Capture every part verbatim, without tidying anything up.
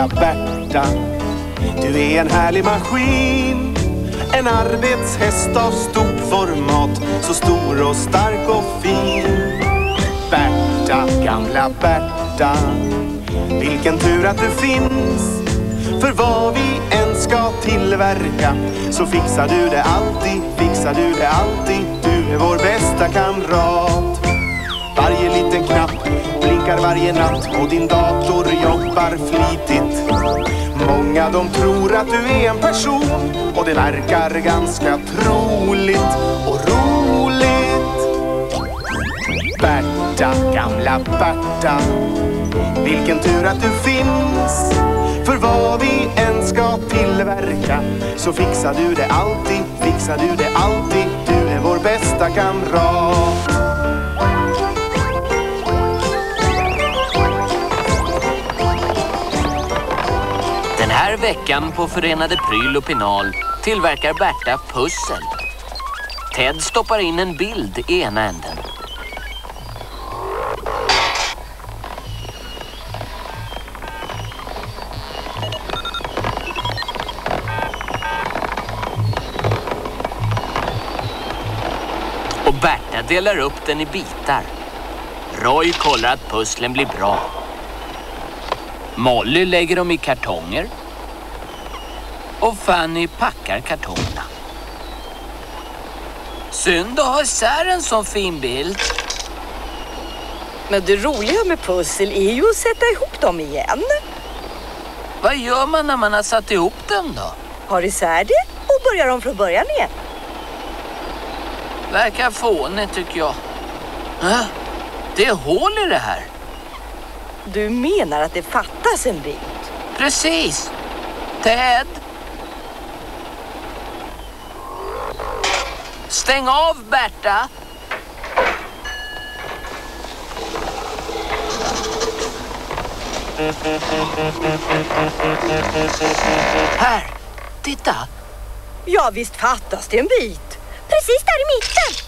gamla Berta. Du är en härlig maskin, en arbetshäst av stort format, så stor och stark och fin. Berta, gamla Berta, vilken tur att du finns. För vad vi än ska tillverka så fixar du det alltid, fixar du det alltid. Du är vår bästa kamrat. Varje liten knapp blinkar varje natt och din dator jobbar flitigt. Många de tror att du är en person och det verkar ganska troligt och roligt. Berta, gamla Berta, vilken tur att du finns. För vad vi än ska tillverka så fixar du det alltid, fixar du det alltid. Du är vår bästa kamrat. Den här veckan på Förenade Pryl och Pinal tillverkar Berta pussel. Ted stoppar in en bild i ena änden. Och Berta delar upp den i bitar. Roy kollar att pusslen blir bra. Molly lägger dem i kartonger. Och Fanny packar kartongerna. Synd att ha isär en sån fin bild. Men det roliga med pussel är ju att sätta ihop dem igen. Vad gör man när man har satt ihop den då? Har isär det och börjar om från början igen. Verkar fånigt tycker jag. Äh, det är hål i det här. Du menar att det fattas en bit? Precis. Ted. Stäng av Berta. Här, titta. Ja, visst fattas det en bit. Precis där i mitten.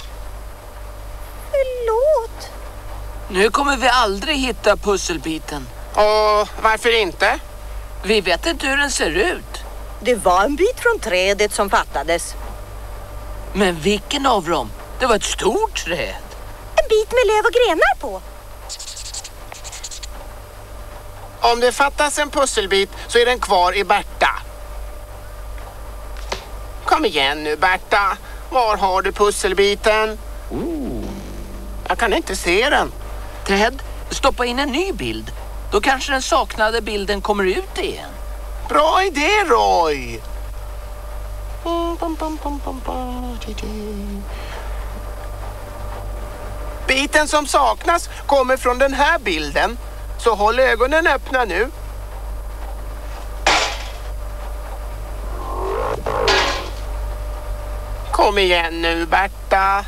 Förlåt. Nu kommer vi aldrig hitta pusselbiten. Och varför inte? Vi vet inte hur den ser ut. Det var en bit från trädet som fattades. Men vilken av dem? Det var ett stort träd. En bit med löv och grenar på. Om det fattas en pusselbit så är den kvar i Berta. Kom igen nu Berta. Var har du pusselbiten? Oh. Jag kan inte se den. Ted, stoppa in en ny bild. Då kanske den saknade bilden kommer ut igen. Bra idé, Roy! Biten som saknas kommer från den här bilden. Så håll ögonen öppna nu. Kom igen nu, Berta.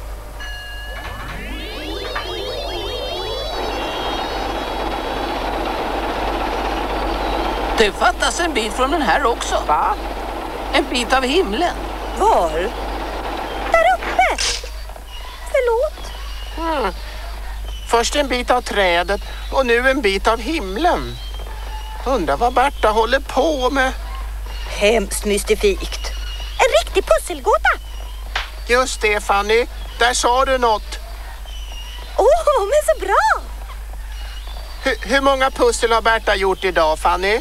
Det fattas en bit från den här också. Va? En bit av himlen. Var? Där uppe. Förlåt. Mm. Först en bit av trädet och nu en bit av himlen. Undrar vad Berta håller på med. Hemskt mystifikt. En riktig pusselgåta. Just det, Fanny. Där sa du något. Åh, oh, men så bra. H- hur många pussel har Berta gjort idag, Fanny?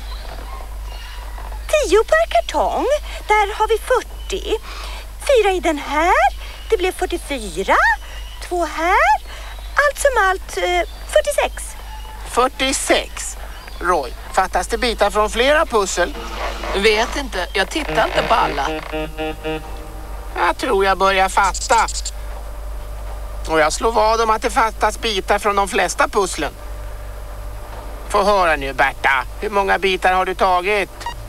Tio per kartong. Där har vi fyrtio. Fyra i den här. Det blev fyrtiofyra. Två här. Allt som allt eh, fyrtiosex. fyrtiosex. Roy, fattas det bitar från flera pussel? Vet inte, jag tittar inte på alla. Jag tror jag börjar fatta. Och jag slår vad om att det fattas bitar från de flesta pusslen. Få höra nu, Berta. Hur många bitar har du tagit?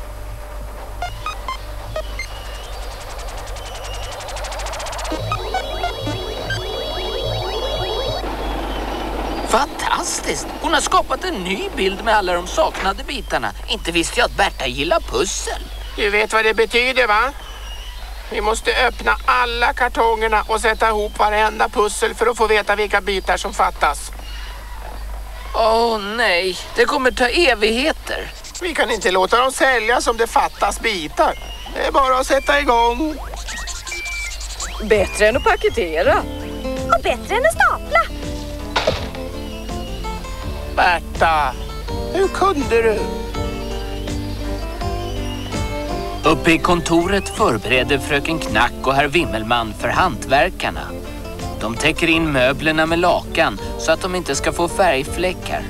Fantastiskt! Hon har skapat en ny bild med alla de saknade bitarna. Inte visste jag att Berta gillar pussel. Du vet vad det betyder, va? Vi måste öppna alla kartongerna och sätta ihop varenda pussel för att få veta vilka bitar som fattas. Åh nej, det kommer ta evigheter. Vi kan inte låta dem sälja som det fattas bitar. Det är bara att sätta igång. Bättre än att paketera. Och bättre än att stapla. Berta, hur kunde du? Uppe i kontoret förbereder fröken Knack och herr Wimmelman för hantverkarna. De täcker in möblerna med lakan så att de inte ska få färgfläckar.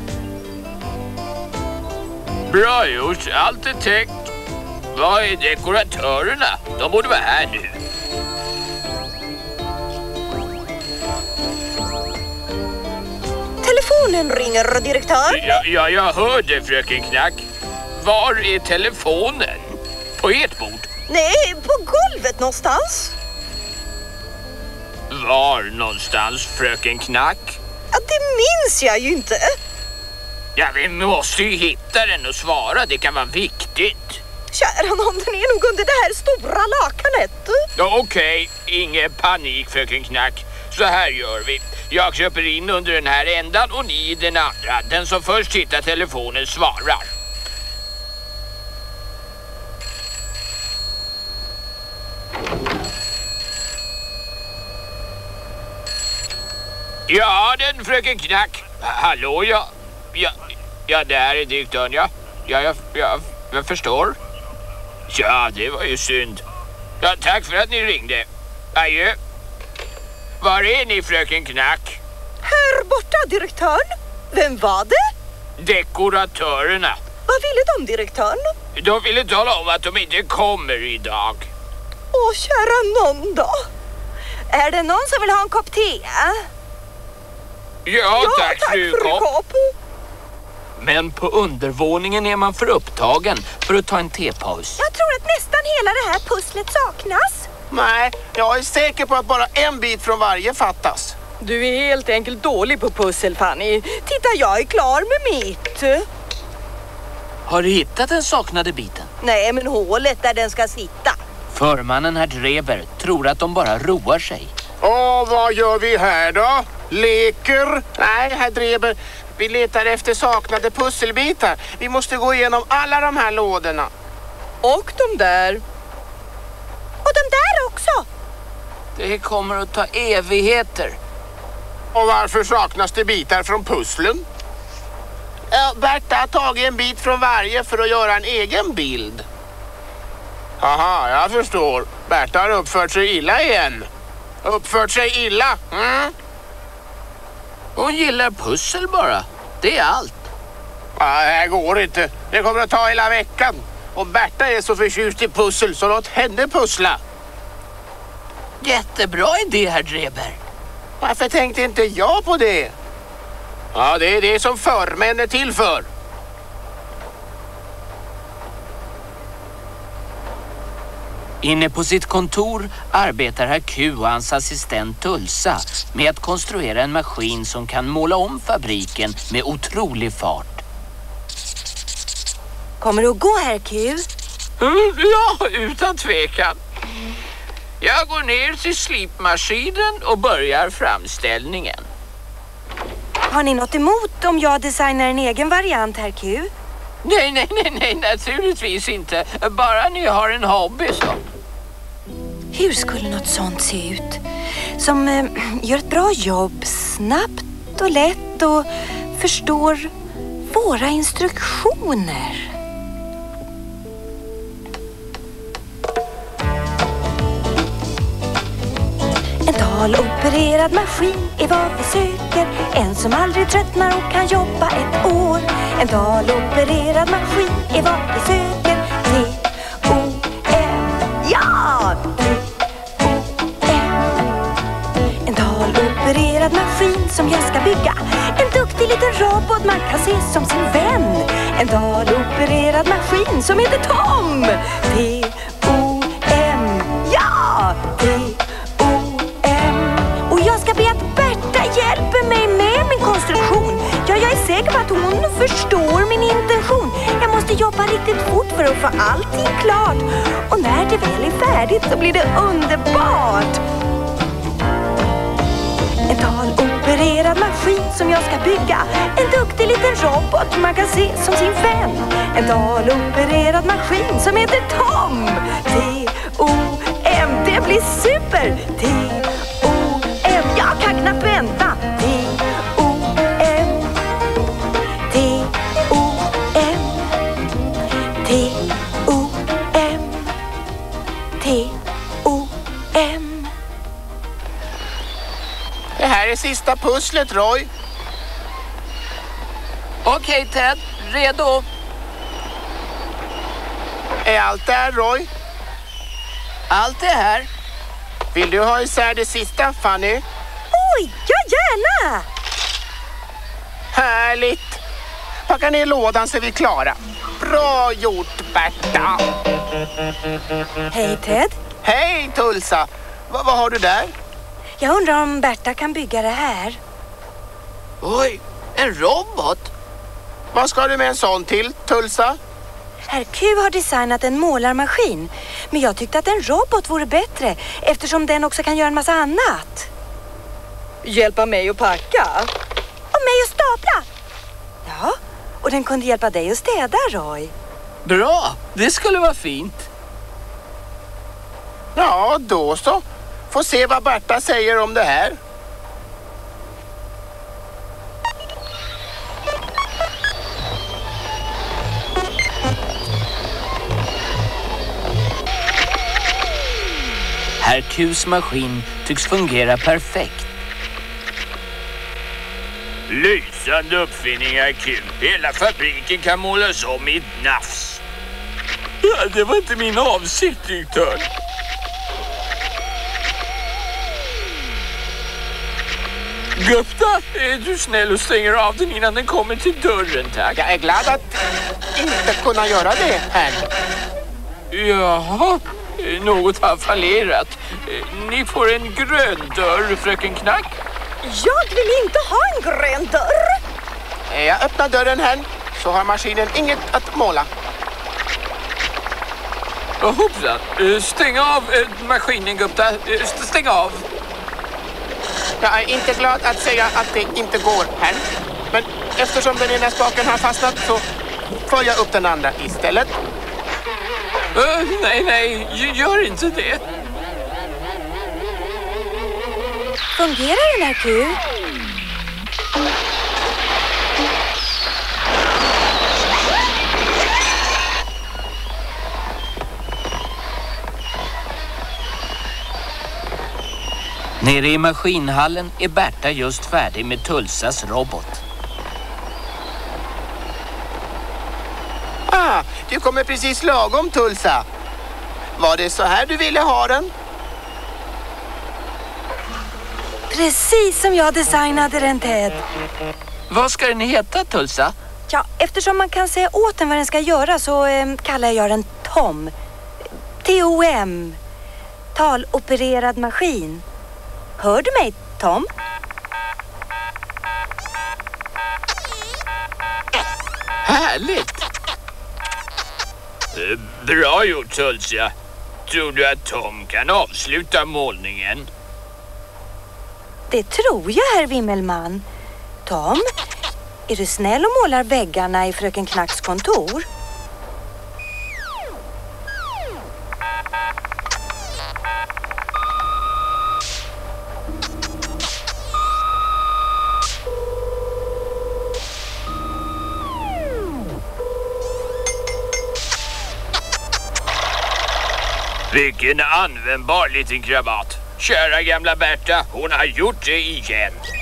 Bra gjort, allt är täckt. Vad är dekoratörerna? De borde vara här nu. Telefonen ringer, direktör. Ja, ja, jag hörde, fröken Knack. Var är telefonen? På ert bord? Nej, på golvet någonstans. Var någonstans, fröken Knack? Ja, det minns jag ju inte. Ja, vi måste ju hitta den och svara. Det kan vara viktigt. Kära nån, den är nog under det här stora lakanet. Ja, okej, ingen panik, fröken Knack. Så här gör vi. Jag köper in under den här ändan och ni i den andra. Den som först hittar telefonen svarar. Ja, den fröken Knack. Hallå, ja. Ja, ja där är direktören, ja. Ja, jag, jag, jag förstår. Ja, det var ju synd. Ja, tack för att ni ringde. Adjö. Var är ni, fröken Knack? Här borta, direktörn. Vem var det? Dekoratörerna. Vad ville de, direktörn? De ville tala om att de inte kommer idag. Åh, kära nån då. Är det någon som vill ha en kopp te? Ja, Ja, tack, tack fru fru Kopp. Kopp. Men på undervåningen är man för upptagen för att ta en tepaus. Jag tror att nästan hela det här pusslet saknas. Nej, jag är säker på att bara en bit från varje fattas. Du är helt enkelt dålig på pussel, Fanny. Titta, jag är klar med mitt. Har du hittat den saknade biten? Nej, men hålet där den ska sitta. Förmannen herr Dreber tror att de bara roar sig. Och vad gör vi här då? Leker? Nej, herr Dreber. Vi letar efter saknade pusselbitar. Vi måste gå igenom alla de här lådorna. Och de där. Och de där också. Det kommer att ta evigheter. Och varför saknas det bitar från pusslen? Ja, Berta har tagit en bit från varje för att göra en egen bild. Aha, jag förstår. Berta har uppfört sig illa igen. Uppfört sig illa? Mm? Hon gillar pussel bara. Det är allt. Ja, det här går inte. Det kommer att ta hela veckan. Och Berta är så förtjust i pussel så låt henne pussla. Jättebra idé, herr Dreber. Varför tänkte inte jag på det? Ja, det är det som förmän är till för. Inne på sitt kontor arbetar herr Q och hans assistent Tulsa med att konstruera en maskin som kan måla om fabriken med otrolig fart. Kommer du att gå, herr Q? Mm, ja, utan tvekan. Jag går ner till slipmaskinen och börjar framställningen. Har ni något emot om jag designar en egen variant, herr Q? Nej, nej, nej, nej, naturligtvis inte. Bara ni har en hobby så. Hur skulle något sånt se ut? Som eh, gör ett bra jobb, snabbt och lätt och förstår våra instruktioner. En talopererad maskin är vad vi söker. En som aldrig tröttnar och kan jobba ett år. En talopererad maskin är vad vi söker. T O M Ja! T O M En talopererad maskin som jag ska bygga. En duktig liten robot man kan se som sin vän. En talopererad maskin som heter Tom. T O M Ja! T hjälper mig med min konstruktion. Ja, jag är säker på att hon förstår min intention. Jag måste jobba riktigt fort för att få allting klart. Och när det väl är färdigt så blir det underbart. En talopererad maskin som jag ska bygga. En duktig liten robot man kan se som sin vän. En dalopererad maskin som heter Tom. T O M, det blir super. T O M, jag kan knappt vänta. T O M, T O M, T O M, T O M. Det här är sista pusslet, Roy. Okej, Ted. Redo? Är allt där, Roy? Allt är här. Vill du ha isär det sista, Fanny? Oj, ja gärna! Härligt! Packa ner lådan så är vi klara. Bra gjort, Berta! Hej Ted, Hej, Tulsa! Va, vad har du där? jag undrar om Berta kan bygga det här. Oj, en robot? Vad ska du med en sån till, Tulsa? Herr Q har designat en målarmaskin, men jag tyckte att en robot vore bättre eftersom den också kan göra en massa annat. Hjälpa mig att packa? Och mig att stapla. Ja, och den kunde hjälpa dig att städa, Roy. Bra, det skulle vara fint. Ja, då så. Får se vad Berta säger om det här. Herr Qs maskin tycks fungera perfekt. Lysande uppfinningar, Q. Hela fabriken kan målas om i ett nafs. Ja, det var inte min avsikt, direktör. Gupta, är du snäll och stänger av den innan den kommer till dörren, tack. Jag är glad att inte kunna göra det här. Jaha, något har fallerat. Ni får en grön dörr, fröken Knack. Jag vill inte ha en grön dörr. Jag öppnar dörren här så har maskinen inget att måla. Oh, hoppsan, stäng av maskinen, Gupta. Stäng av. Jag är inte glad att säga att det inte går här. Men eftersom den ena spaken har fastnat så får jag upp den andra istället. Uh, nej, nej, gör inte det. Fungerar den här Q? Nere i maskinhallen är Berta just färdig med Tulsas robot. Ah, du kommer precis lagom, Tulsa. Var det så här du ville ha den? Precis som jag designade den, Ted. Vad ska den heta, Tulsa? Ja, eftersom man kan säga åt den vad den ska göra så eh, kallar jag den Tom. T O M. Talopererad maskin. Hör du mig, Tom? Härligt! Bra gjort, Tulsa. Tror du att Tom kan avsluta målningen? Det tror jag, herr Wimmelman. Tom, är du snäll och målar väggarna i fröken Knacks kontor? Vilken användbar liten krabat. Kära gamla Berta, hon har gjort det igen.